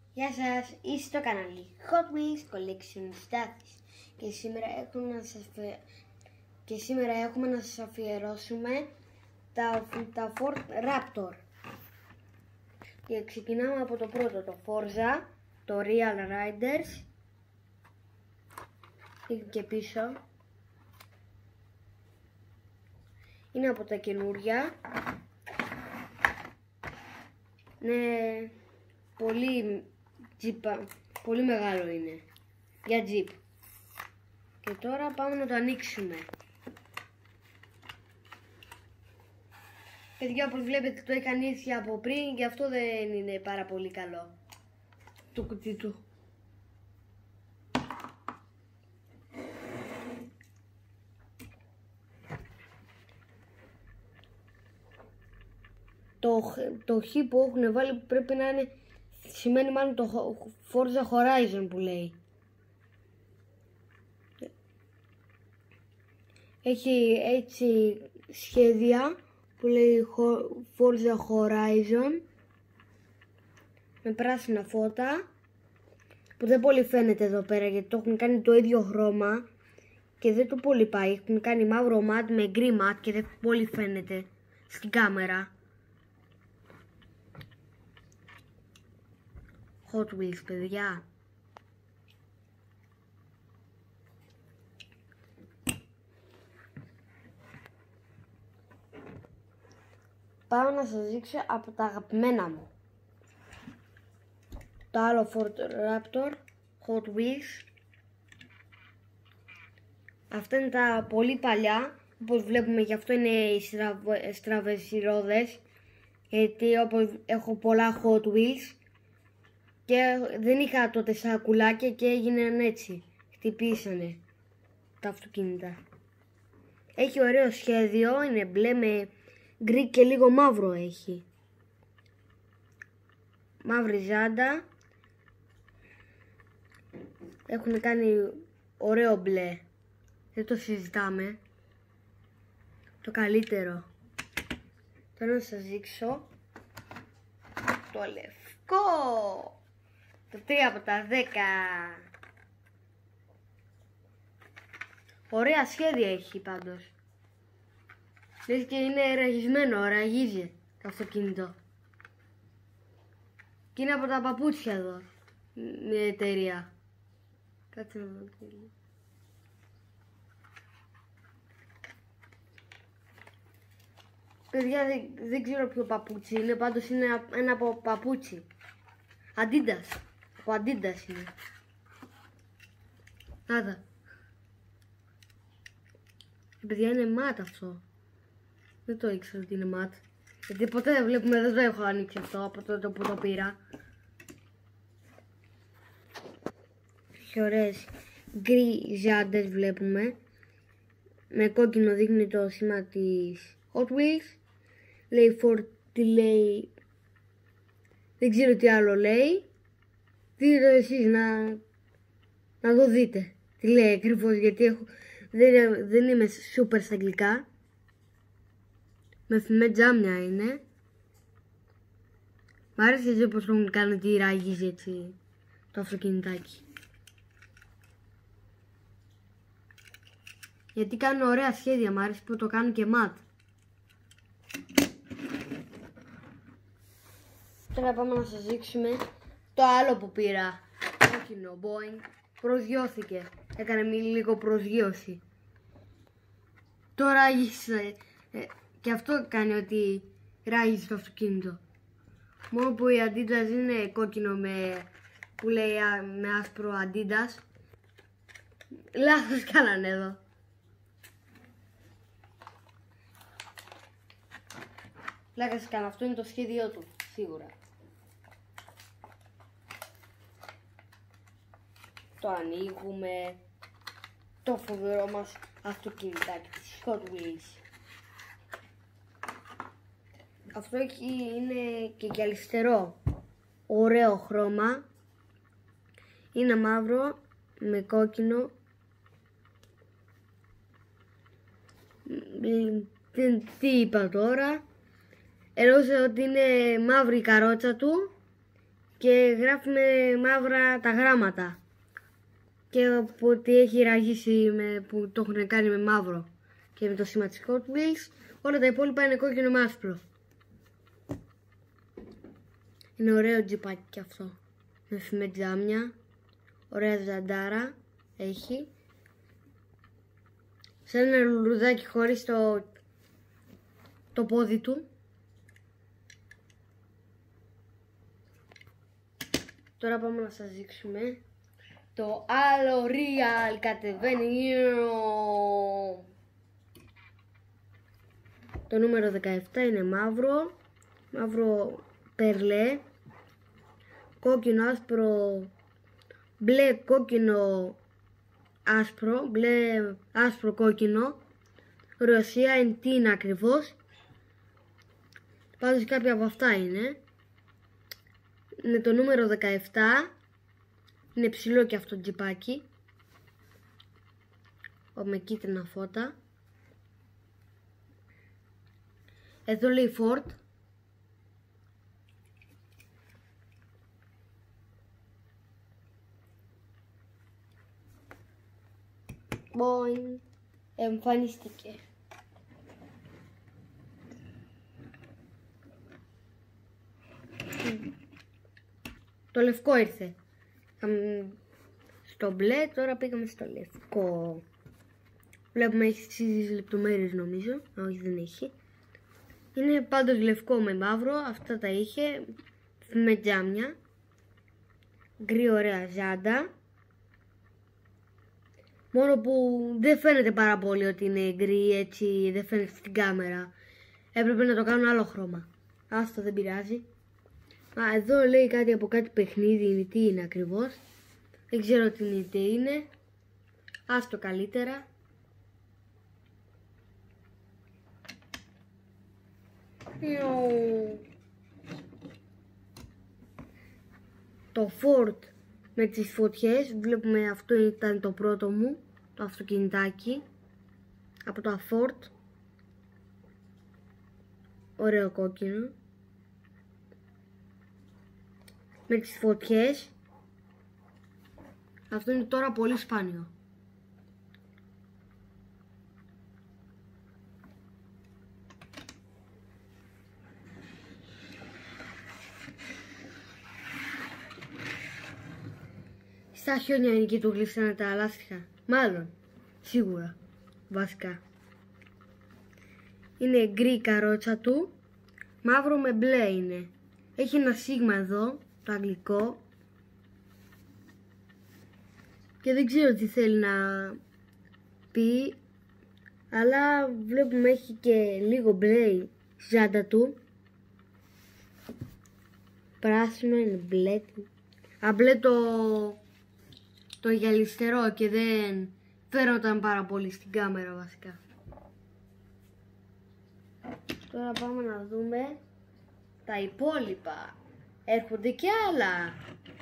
Γεια σας, είστε στο κανάλι Hot Wheels Collection Στάθης και σήμερα έχουμε να σας αφιερώσουμε τα Ford Raptor. Και ξεκινάμε από το πρώτο, το Forza, το Real Riders. Και πίσω είναι από τα καινούρια. Είναι πολύ μεγάλο είναι για Jeep. Και τώρα πάμε να το ανοίξουμε. Παιδιά, όπως βλέπετε το είχα ανοίξει από πριν και αυτό δεν είναι πάρα πολύ καλό το κουτί του. Το χ που έχουν βάλει πρέπει να είναι, σημαίνει μάλλον το Forza Horizon που λέει. Έχει έτσι σχέδια που λέει Forza Horizon με πράσινα φώτα που δεν πολύ φαίνεται εδώ πέρα γιατί το έχουν κάνει το ίδιο χρώμα και δεν το πολύ πάει. Έχουν κάνει μαύρο ματ με γκρι ματ και δεν πολύ φαίνεται στην κάμερα. Hot Wheels, παιδιά. Πάω να σας δείξω από τα αγαπημένα μου. Το άλλο Ford Raptor, Hot Wheels. Αυτά είναι τα πολύ παλιά, όπως βλέπουμε, γι' αυτό είναι οι στραβές οι ρόδες, γιατί όπως έχω πολλά Hot Wheels και δεν είχα τότε σακουλάκια και έγιναν έτσι, χτυπήσανε τα αυτοκίνητα. Έχει ωραίο σχέδιο, είναι μπλε με γκρι και λίγο μαύρο έχει. Μαύρη ζάντα. Έχουν κάνει ωραίο μπλε. Δεν το συζητάμε. Το καλύτερο. Τώρα να σας δείξω το λευκό. Το 3 από τα 10. Ωραία σχέδια έχει πάντως. Λες και είναι ραγισμένο, ραγίζει το αυτοκίνητο. Και είναι από τα παπούτσια εδώ, μια εταιρεία. Κάτσε να δω. Παιδιά, δεν ξέρω ποιο παπούτσι είναι, πάντως είναι ένα από παπούτσι. Adidas. Από Adidas είναι. Άδα. Παιδιά, είναι ματ αυτό. Δεν το ήξερα ότι είναι ματ. Γιατί ποτέ δεν βλέπουμε, δεν το έχω ανοίξει αυτό από τότε που το πήρα. Έχει ωραίες γκρι ζάντες βλέπουμε. Με κόκκινο δείχνει το σήμα της Hot Wheels. Λέει Ford, τι λέει. Δεν ξέρω τι άλλο λέει. Δείτε το εσείς να το δείτε. Τι λέει ακριβώς, γιατί δεν είμαι σούπερ στα αγγλικά. Με τζάμια είναι. Μ' άρεσε έτσι πως το έχουν κάνει ότι ράγιζε έτσι το αυτοκινητάκι. Γιατί κάνουν ωραία σχέδια, μ' άρεσε που το κάνουν και ματ. Τώρα πάμε να σας δείξουμε το άλλο που πήρα. Κόκκινο Boeing. Προσγειώθηκε. Έκανε λίγο προσγείωση. Το ράγισε. Και αυτό κάνει ότι ράγιζε το αυτοκίνητο. Μόνο που η Adidas είναι κόκκινο που λέει με άσπρο Adidas. Λάθος κάνανε εδώ. Λάθος κάνανε. Αυτό είναι το σχέδιό του, σίγουρα. Το ανοίγουμε. Το φοβερό μας αυτοκίνητάκι της Hot Wheels. Αυτό είναι και γυαλιστερό. Ωραίο χρώμα. Είναι μαύρο με κόκκινο. Τι είπα τώρα. Εννοούσα ότι είναι μαύρη η καρότσα του και γράφει με μαύρα τα γράμματα. Και ότι έχει ραγίσει που το έχουν κάνει με μαύρο και με το σήμα της Hot Wheels. Όλα τα υπόλοιπα είναι κόκκινο με άσπρο. Είναι ωραίο τζιπάκι και αυτό. Με φημετζάμια. Ωραία ζαντάρα έχει. Σαν ένα λουλουδάκι χωρίς το πόδι του. Τώρα πάμε να σας δείξουμε το άλλο real κατεβαίνει. Το νούμερο 17 είναι μαύρο. Μαύρο περλέ. Κόκκινο άσπρο. Μπλε κόκκινο άσπρο. Μπλε άσπρο κόκκινο. Ρωσία είναι τι είναι ακριβώς. Πάντως κάποια από αυτά είναι. Είναι το νούμερο 17. Είναι ψηλό και αυτό το τζιπάκι. Με κίτρινα φώτα. Εδώ λέει Ford. Boing. Εμφανίστηκε. Το λευκό ήρθε. Στο μπλε, τώρα πήγαμε στο λευκό. Βλέπουμε έχει τις λεπτομέρειες νομίζω. Όχι, δεν έχει. Είναι πάντως λευκό με μαύρο. Αυτά τα είχε. Με τζάμια. Γκρι ωραία ζάντα. Μόνο που δεν φαίνεται πάρα πολύ ότι είναι γκρι, έτσι δεν φαίνεται στην κάμερα. Έπρεπε να το κάνω άλλο χρώμα. Άστο, δεν πειράζει. Εδώ λέει κάτι από κάτι παιχνίδι, τι είναι ακριβώς. Δεν ξέρω τι είναι. Άστο καλύτερα. Το Ford με τις φωτιές. Βλέπουμε αυτό ήταν το πρώτο μου. Το αυτοκινητάκι. Από το Ford. Ωραίο κόκκινο. Με τις φωτιές. Αυτό είναι τώρα πολύ σπάνιο. Στα χιόνια είναι εκεί του γλύψανε τα λάστιχα. Μάλλον. Σίγουρα. Βασικά. Είναι γκρι καρότσα του. Μαύρο με μπλε είναι. Έχει ένα σίγμα εδώ. Το αγγλικό. Και δεν ξέρω τι θέλει να πει. Αλλά βλέπουμε έχει και λίγο μπλε ζάντα του. Πράσινο είναι μπλε. Μπλε το γυαλιστερό και δεν φαίνονταν πάρα πολύ στην κάμερα βασικά. Τώρα πάμε να δούμε τα υπόλοιπα. Έρχονται και άλλα.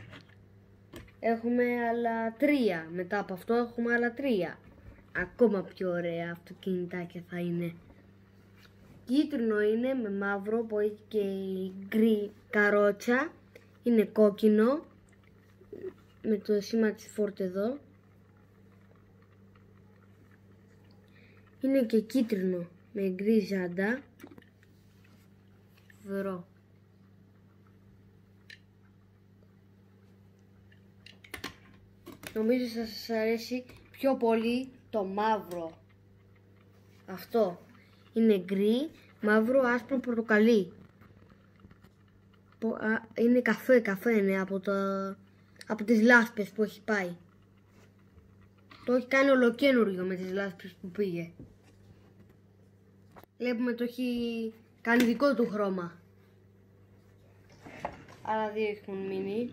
Έχουμε άλλα 3. Μετά από αυτό έχουμε άλλα 3. Ακόμα πιο ωραία αυτοκινητάκια θα είναι. Κίτρινο είναι με μαύρο που έχει και γκρι καρότσα. Είναι κόκκινο. Με το σήμα της Ford εδώ. Είναι και κίτρινο με γκρι ζάντα. Φοβερό. Νομίζω θα σας αρέσει πιο πολύ το μαύρο. Αυτό. Είναι γκρι, μαύρο, άσπρο, πορτοκαλί. Είναι καφέ είναι από τις λάσπες που έχει πάει. Το έχει κάνει ολοκένουργιο με τις λάσπες που πήγε. Βλέπουμε το έχει κάνει δικό του χρώμα. Άλλα 2 έχουν μείνει.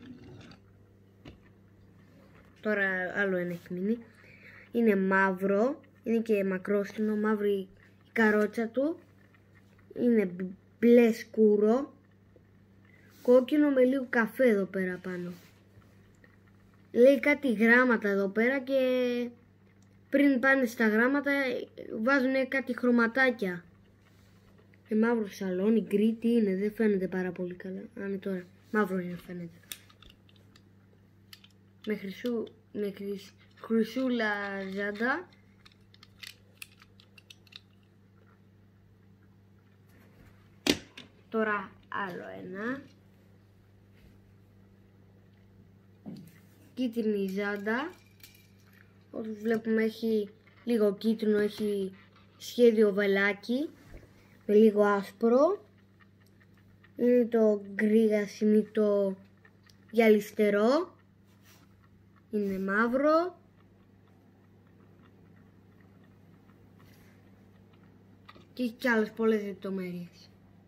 Τώρα άλλο ένα έχει μείνει. Είναι μαύρο. Είναι και μακρόστινο. Μαύρη η καρότσα του. Είναι μπλε σκούρο. Κόκκινο με λίγο καφέ εδώ πέρα πάνω. Λέει κάτι γράμματα εδώ πέρα και πριν πάνε στα γράμματα βάζουν κάτι χρωματάκια. Μαύρο σαλόνι, γκρι, τι είναι, δεν φαίνεται πάρα πολύ καλά. Είναι τώρα, μαύρο είναι φαίνεται. με χρυσούλα ζάντα. Τώρα άλλο ένα. Κίτρινη ζάντα. Όπως βλέπουμε έχει λίγο κίτρινο, έχει σχέδιο βελάκι με λίγο άσπρο. Είναι το γκρι γασιμί, το γυαλιστερό. Είναι μαύρο. Και έχει και άλλες πολλές λεπτομέρειες.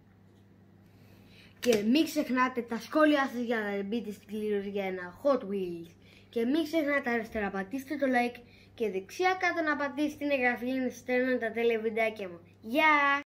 Και μην ξεχνάτε τα σχόλιά σας για να μπείτε στην κλήρωση για ένα Hot Wheels. Και μην ξεχνάτε αριστερά πατήστε το like και δεξιά κάτω να πατήσετε την εγγραφή για να στέλνω τα τέλεια βιντεάκια μου. Γεια!